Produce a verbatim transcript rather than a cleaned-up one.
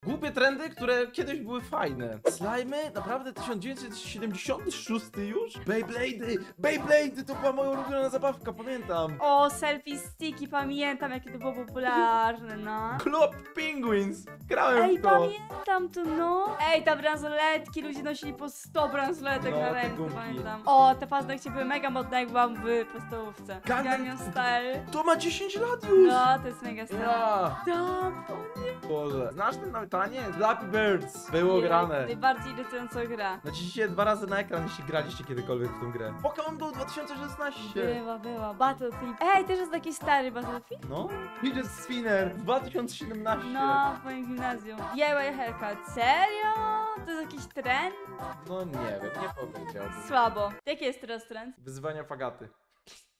Głupie trendy, które kiedyś były fajne. Slimy? Naprawdę tysiąc dziewięćset siedemdziesiąty szósty już? Beyblade'y! Beyblade'y to była moja ulubiona zabawka, pamiętam. O, selfie sticky, pamiętam jakie to było popularne, no. Club Penguins! Grałem Ej, w to. pamiętam to, no. Ej, te bransoletki, ludzie nosili po sto bransoletek No, na te ręce, gumki. pamiętam. O, te paznokcie były mega modne, jak byłam w podstawówce. Gangnam- Gangnam Style. To ma dziesięć lat już! No, to jest mega stare. Ja! Tam, Boże. Znasz ten nawet tanie? Flappy Birds. Było grane. Najbardziej irytująca gra. Naciśnijcie dwa razy na ekran, jeśli graliście kiedykolwiek w tę grę. Pokémon Go dwa tysiące szesnaście. Była, była. Battlefield. Ej, też jest taki stary Battlefield? No. Fidget Spinner dwa tysiące siedemnaście. No, w moim gimnazjum. D I Y haircut. Serio? To jest jakiś trend? No nie wiem, nie powiedziałbym. Słabo. Jaki jest teraz trend? Wyzwania fagaty.